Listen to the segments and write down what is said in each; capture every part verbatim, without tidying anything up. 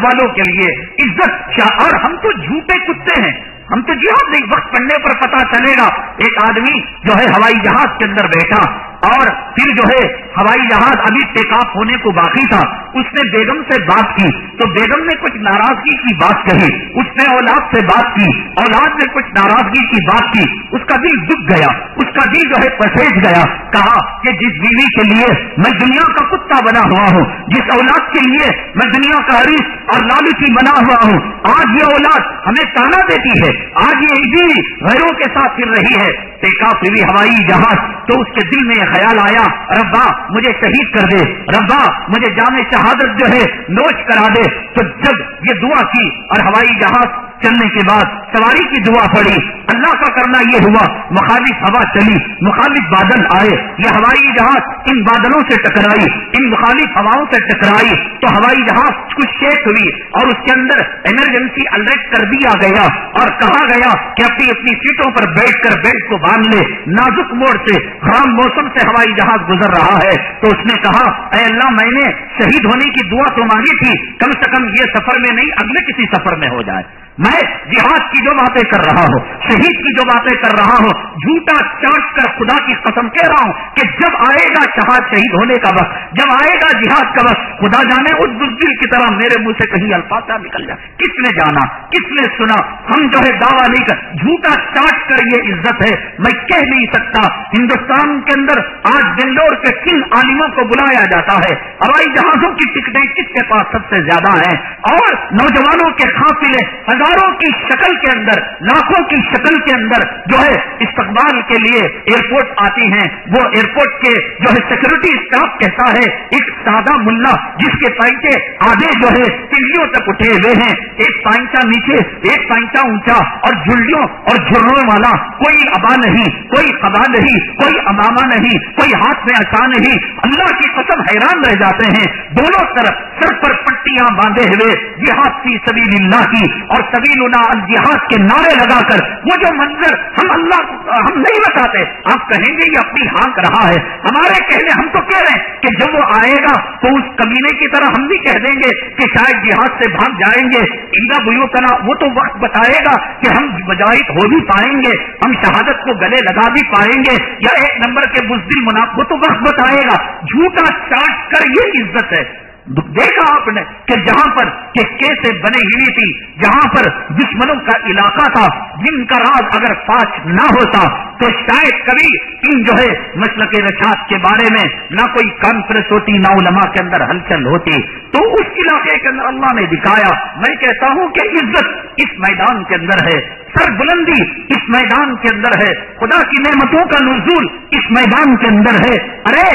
والوں کے لیے عزت. اور ہم تو جھوٹے کتے ہیں, ہم تو جہاد نہیں. وقت پڑنے پر پتا چلے گا. ایک آدمی جو ہے ہوائی جہاز کے اندر بیٹھا اور پھر جو ہے ہوائی جہاز ابھی ٹیک آف ہونے کو باقی تھا. اس نے بیگم سے بات کی تو بیگم نے کچھ ناراضگی کی بات کہی. اس نے اولاد سے بات کی, اولاد نے کچھ ناراضگی کی بات کی. اس کا دل دکھ گیا, اس کا دل جو ہے پسیج گیا. کہا کہ جس بیوی کے لیے میں دنیا کا کتا بنا ہوا ہوں, جس اولاد کے لیے میں دنیا کا حریص اور لالچی بنا ہوا ہوں, آج یہ اولاد ہمیں تانا دیتی ہے, آج یہ بیوی غیروں کے ساتھ پھر رہی ہے. ٹیک آف ہوئی ہوائی جہاز تو اس کے دل میں خیال آیا, ربا مجھے شہید کر دے, ربا مجھے جام شہادت جو ہے نوش کرا دے. تو جب یہ دعا کی اور ہوائی جہاز چلنے کے بعد سواری کی دعا پڑی, اللہ کا کرنا یہ ہوا مخالف ہوا چلی, مخالف بادل آئے, یہ ہوائی جہاز ان بادلوں سے ٹکرائی, ان مخالف ہواؤں سے ٹکرائی تو ہوائی جہاز کچھ شیک ہوئی اور اس کے اندر ایمرجنسی الرٹ کر دیا گیا اور کہا گیا کہ اپنی اپنی سیٹوں پر بیٹھ کر بیلٹ کو باندھ لے. نازک موڑ سے, خراب موسم سے ہوائی جہاز گزر رہا ہے. تو اس نے کہا اے اللہ میں نے شہید ہونے کی دعا تو مانگی تھی, کم سے کم یہ سفر میں نہیں اگلے کسی سفر میں ہو جائے. میں جہاد کی جو باتیں کر رہا ہوں, شہید کی جو باتیں کر رہا ہوں, جھوٹا چاٹ کر خدا کی قسم کہہ رہا ہوں کہ جب آئے گا شہاد شہید ہونے کا وقت, جب آئے گا جہاد کا وقت, خدا جانے اس بزدل کی طرح میرے منہ سے کہیں الفاظ نکل جائے. کس نے جانا, کس نے سنا؟ ہم جو ہے دعویٰ نہیں کر, جھوٹا چاٹ کر یہ عزت ہے میں کہہ نہیں سکتا. ہندوستان کے اندر آج بنگلور کے کن عالموں کو بلایا جاتا ہے, ہوائی جہازوں کی ٹکٹیں کس کے پاس سب سے زیادہ ہیں, اور نوجوانوں کے قافلے ہزاروں کی شکل کے اندر, لاکھوں کی شکل کے اندر جو ہے استقبال کے لیے ایئرپورٹ آتی ہیں. وہ ایئرپورٹ کے جو ہے سیکورٹی اسٹاف کہتا ہے ایک سادہ ملا جس کے پائچے آدھے جو ہے تلیوں تک اٹھے ہوئے ہیں, ایک پائچا نیچے ایک پائچا اونچا اور جھلیوں اور جھروں والا, کوئی ابا نہیں, کوئی قبا نہیں, کوئی امامہ نہیں, کوئی ہاتھ میں عصا نہیں. اللہ کی قسم حیران رہ جاتے ہیں. دونوں طرف سر پر پٹیاں باندھے ہوئے جہاد فی سبیل اللہ کی اور سبیلنا الجہاد کے نعرے لگا کر وہ جو منظر ہم اللہ ہم نہیں بتاتے. آپ کہیں گے یہ اپنی ہانک رہا ہے, ہمارے کہنے ہم تو کہہ رہے ہیں کہ جب وہ آئے گا تو اس کمینے کی طرح ہم بھی کہہ دیں گے کہ شاید جہاد سے بھاگ جائیں گے. اندا بیوتنا, وہ تو وقت بتائے گا کہ ہم مجاہد ہو بھی پائیں گے, ہم شہادت کو گلے لگا بھی پائیں گے, یا ایک نمبر کے بزدل منافق, وہ تو وقت بتائے گا. جھوٹا چاٹ کر یہ عزت ہے. دیکھا آپ نے کہ جہاں پر کہ کیسے بنی ہوئی تھی, جہاں پر دشمنوں کا علاقہ تھا, جن کا راز اگر فاش نہ ہوتا تو شاید کبھی ان جو ہے مسلک رشاد کے بارے میں نہ کوئی کانفرنس ہوتی, نہ علماء کے اندر ہلچل ہوتی. تو اس علاقے کے اندر اللہ نے دکھایا. میں کہتا ہوں کہ عزت اس میدان کے اندر ہے, سر بلندی اس میدان کے اندر ہے, خدا کی نعمتوں کا نزول اس میدان کے اندر ہے. ارے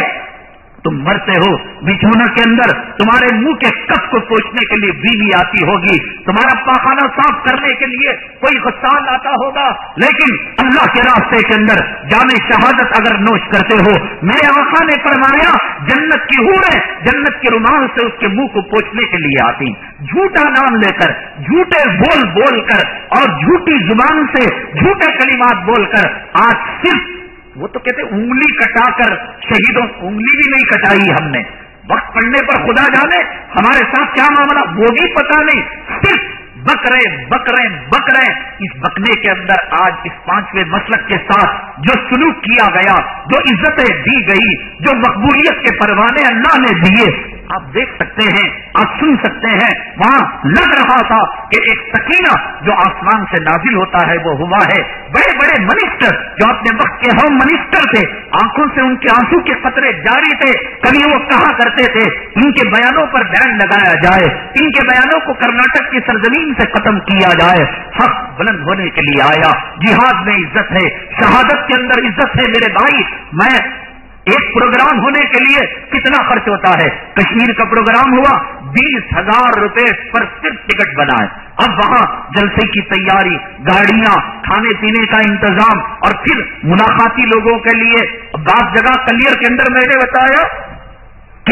تم مرتے ہو بچھونا کے اندر, تمہارے منہ کے کف کو پوچھنے کے لیے بیوی آتی ہوگی, تمہارا پاخانہ صاف کرنے کے لیے کوئی غسال آتا ہوگا, لیکن اللہ کے راستے کے اندر جام شہادت اگر نوش کرتے ہو, میرے آقا نے فرمایا جنت کی حوریں جنت کے رومال سے اس کے منہ کو پوچھنے کے لیے آتی. جھوٹا نام لے کر, جھوٹے بول بول کر اور جھوٹی زبان سے جھوٹے کلمات بول کر آج صرف وہ تو کہتے انگلی کٹا کر شہیدوں, انگلی بھی نہیں کٹائی ہم نے, وقت پڑنے پر خدا جانے ہمارے ساتھ کیا معاملہ وہ بھی پتا نہیں, صرف بکرے بکرے بکرے. اس بکنے کے اندر آج اس پانچویں مسلک کے ساتھ جو سلوک کیا گیا, جو عزتیں دی گئی, جو مقبولیت کے پروانے اللہ نے دیے, آپ دیکھ سکتے ہیں, آپ سن سکتے ہیں. وہاں لگ رہا تھا کہ ایک سکینہ جو آسمان سے نازل ہوتا ہے وہ ہوا ہے. بڑے بڑے منسٹر جو اپنے وقت کے ہوم منسٹر تھے, آنکھوں سے ان کے آنسو کے قطرے جاری تھے. کبھی وہ کہا کرتے تھے ان کے بیانوں پر بین لگایا جائے, ان کے بیانوں کو کرناٹک کی سرزمین سے ختم کیا جائے. حق بلند ہونے کے لیے آیا. جہاد میں عزت ہے, شہادت کے اندر عزت ہے. میرے بھائی, میں ایک پروگرام ہونے کے لیے کتنا خرچ ہوتا ہے. کشمیر کا پروگرام ہوا, بیس ہزار روپے پر صرف ٹکٹ بنائے. اب وہاں جلسے کی تیاری, گاڑیاں, کھانے پینے کا انتظام, اور پھر ملاقاتی لوگوں کے لیے بعض جگہ کلیئر کے اندر میں نے بتایا کہ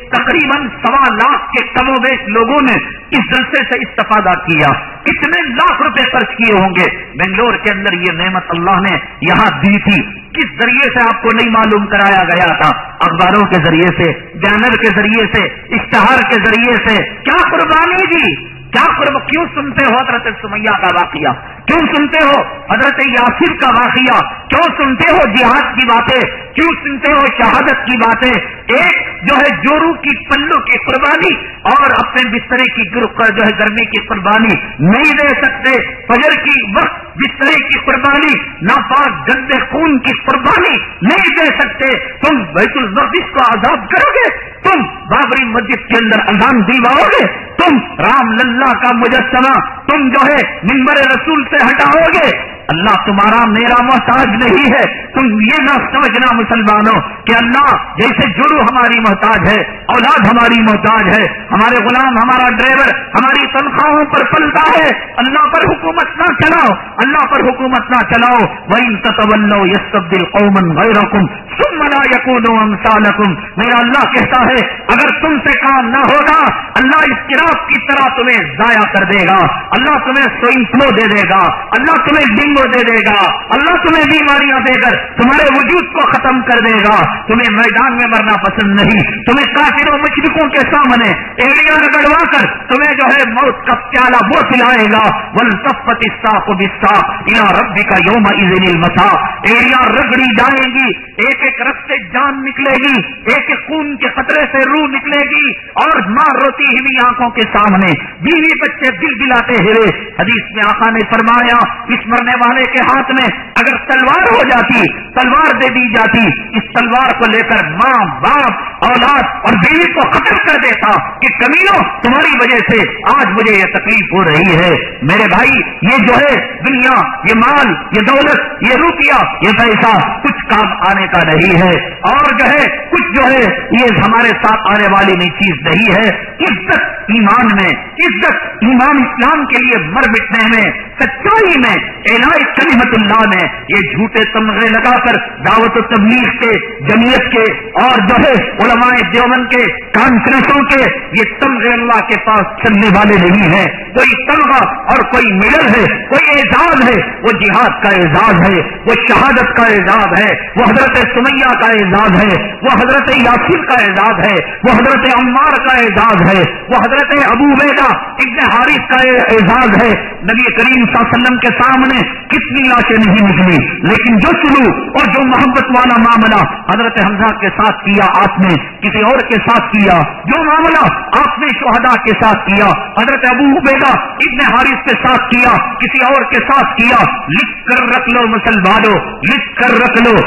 تقریباً سوا لاکھ کے کم و بیش لوگوں نے اس جلسے سے استفادہ کیا. کتنے لاکھ روپے خرچ کیے ہوں گے. بنگلور کے اندر یہ نعمت اللہ نے یہاں دی تھی. کس ذریعے سے آپ کو نہیں معلوم کرایا گیا تھا؟ اخباروں کے ذریعے سے، بینر کے ذریعے سے، اشتہار کے ذریعے سے. کیا قربانی دی، کیا قرب. کیوں سنتے ہو حضرت سمیہ کا واقعہ؟ کیوں سنتے ہو حضرت یاسر کا واقعہ؟ کیوں سنتے ہو جہاد کی باتیں؟ کیوں سنتے ہو شہادت کی باتیں؟ ایک جو ہے جورو کی پلو کی قربانی اور اپنے بسترے کی جو ہے گرمی کی قربانی نہیں دے سکتے. فجر کی وقت بسترے کی قربانی، ناپاک گندے خون کی قربانی نہیں دے سکتے. تم بیت المقدس کو آزاد کرو گے، تم بابری مسجد کے اندر اذان دلواؤ گے، تم رام للہ کا مجسمہ تم جو ہے منبر رسول سے ہٹاؤ گے. اللہ تمہارا میرا محتاج نہیں ہے. تم یہ نہ سمجھنا مسلمانوں کہ اللہ جیسے جڑو ہماری محتاج ہے، اولاد ہماری محتاج ہے، ہمارے غلام ہمارا ڈرائیور ہماری تنخواہوں پر پلتا ہے. اللہ پر حکومت نہ چلاؤ، اللہ پر حکومت نہ چلاؤ. وَإِن تَتَوَلَّوْا يَسْتَبْدِلْ قَوْمًا غَيْرَكُمْ ثُمَّ لَا يَكُونُوا أَمْثَالَكُمْ. میرا اللہ کہتا ہے اگر تم سے کام نہ ہوگا اللہ اس قراب کی طرح تمہیں ضائع کر دے گا. اللہ تمہیں سوئن فلو دے دے گا، اللہ تمہیں ڈینگو دے دے گا، اللہ تمہیں بیماریاں دے کر تمہارے وجود کو ختم کر دے گا. تمہیں میدان میں مرنا پسند نہیں، تمہیں کافروں مشرکوں کے سامنے ایڑیاں رگڑوا کر تمہیں جو ہے موت کا پیالہ وہ پلائے گا. وَالْتَفَّتِ السَّاقُ بِالسَّاقِ إِلَىٰ رَبِّكَ يَوْمَئِذٍ الْمَسَاقُ. ایڑیاں رگڑی جائیں گی، ایک ایک رگ سے جان نکلے گی، ایک ایک خون کے قطرے سے روح نکلے گی، اور ماں روتی ہوئی آنکھوں کے سامنے، بیوی بچے دل دلاتے ہوئے. حدیث میں آقا نے فرمایا اس مرنے والے کے ہاتھ میں اگر تلوار ہو جاتی، تلوار دے دی جاتی، اس تلوار کو لے کر ماں باپ اولاد اور بیوی کو قتل کر دیتا کہ کمینوں تمہاری وجہ سے آج مجھے یہ تکلیف ہو رہی ہے. میرے بھائی یہ جو ہے دنیا، یہ مال، یہ دولت، یہ روپیہ، یہ پیسہ کچھ کام آنے کا نہیں ہے، اور جو ہے کچھ جو ہے یہ ہمارے ساتھ آنے والی نہیں چیز نہیں ہے. عزت ایمان میں، عزت ایمان اسلام کے لیے مر مٹنے میں، سچائی میں، اعلاء کلمت اللہ میں. یہ جھوٹے تمغے لگا کر دعوت و تبلیغ کے، جمعیت کے اور جو ہے علماء دیوبند کے، کانفرنسوں کے، یہ تمغے اللہ کے پاس چلنے والے نہیں ہیں. کوئی تمغہ اور کوئی میڈل ہے، کوئی اعزاز ہے، وہ جہاد کا اعزاز ہے، وہ شہادت کا اعزاز ہے، وہ حضرت سمیہ کا اعزاز ہے، وہ حضرت یاسر کا اعزاز ہے، وہ حضرت عمار کا اعزاز ہے، وہ حضرت ابو عبیدہ ابن حارث کا اعزاز ہے. نبی کریم صلی اللہ علیہ وسلم کے سامنے کتنی لاشیں نہیں نکلی، لیکن جو سلوک اور جو محبت والا معاملہ حضرت حمزہ کے ساتھ کیا آپ نے کسی اور کے ساتھ کیا، جو معاملہ آپ نے شہداء کے ساتھ کیا حضرت ابو عبیدہ ابن حارث کے ساتھ کیا، کسی اور کے ساتھ کیا. لکھ کر رکھ لو مسلمانوں، لکھ کر رکھ لو.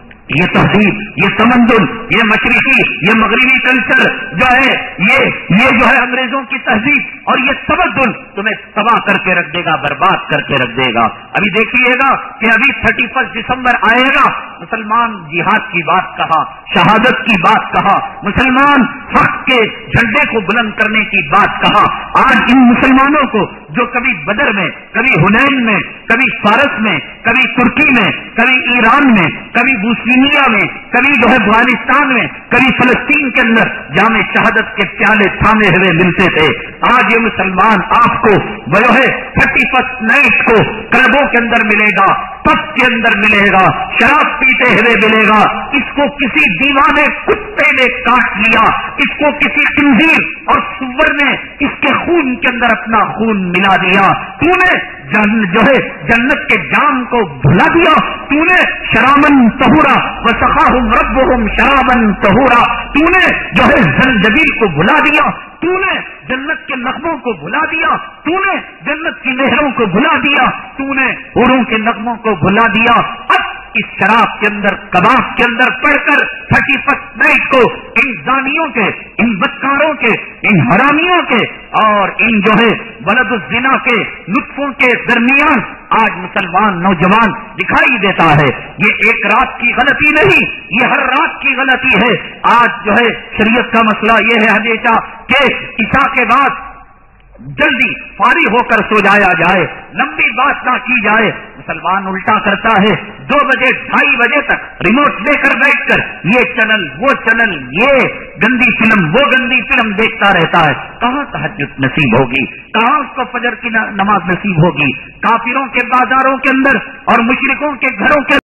یہ تہذیب، یہ تمدن، یہ مشرقی، یہ مغربی کلچر جو ہے، یہ یہ جو ہے انگریزوں کی تہذیب اور یہ تمدن تمہیں تباہ کر کے رکھ دے گا، برباد کر کے رکھ دے گا. ابھی دیکھیے گا کہ ابھی تھرٹی فرسٹ دسمبر آئے گا، مسلمان جہاد کی بات کہا، شہادت کی بات کہا، مسلمان حق کے جھنڈے کو بلند کرنے کی بات کہا. آج ان مسلمانوں کو جو کبھی بدر میں، کبھی حنین میں، کبھی فارس میں، کبھی ترکی میں، کبھی ایران میں، کبھی بوسنیا میں، کبھی جو ہے افغانستان میں، کبھی فلسطین کے اندر جام شہادت کے پیالے تھامے ہوئے ملتے تھے، آج یہ مسلمان آپ کو جو ہے تھرٹی فرسٹ نائٹ کو کلبوں کے اندر ملے گا، پب کے اندر ملے گا، شراب پیتے ہوئے ملے گا. اس کو کسی دیوانے کتے نے کاٹ لیا، اس کو کسی خنزیر اور سور نے اس کے خون کے اندر اپنا خون ملا دیا. تو نے جن جو ہے جنت کے جام کو بھلا دیا، تو نے شرابن طہورا وسقاہم ربہم شرابن طہورا، تو نے جو ہے زنجبیل کو بھلا دیا، تو نے جنت کے نغموں کو بھلا دیا، تو نے جنت کی نہروں کو بھلا دیا، تو نے حوروں کے نغموں کو بھلا دیا. اب اس شراب کے اندر، کباب کے اندر پڑھ کر تھرٹی فرسٹ نائٹ کو ان زانیوں کے، ان بدکاروں کے، ان حرامیوں کے اور ان جو ہے ولد الزنا کے نطفوں کے درمیان آج مسلمان نوجوان دکھائی دیتا ہے. یہ ایک رات کی غلطی نہیں، یہ ہر رات کی غلطی ہے. آج جو ہے شریعت کا مسئلہ یہ ہے ہمیشہ کہ عشاء کے بعد جلدی فارغ ہو کر سو جایا جائے، لمبی بات نہ کی جائے. مسلمان الٹا کرتا ہے، دو بجے ڈھائی بجے تک ریموٹ لے کر بیٹھ کر یہ چینل وہ چینل، یہ گندی فلم وہ گندی فلم دیکھتا رہتا ہے. کہاں تہجد نصیب ہوگی؟ کہاں اس کو فجر کی نماز نصیب ہوگی؟ کافروں کے بازاروں کے اندر اور مشرکوں کے گھروں کے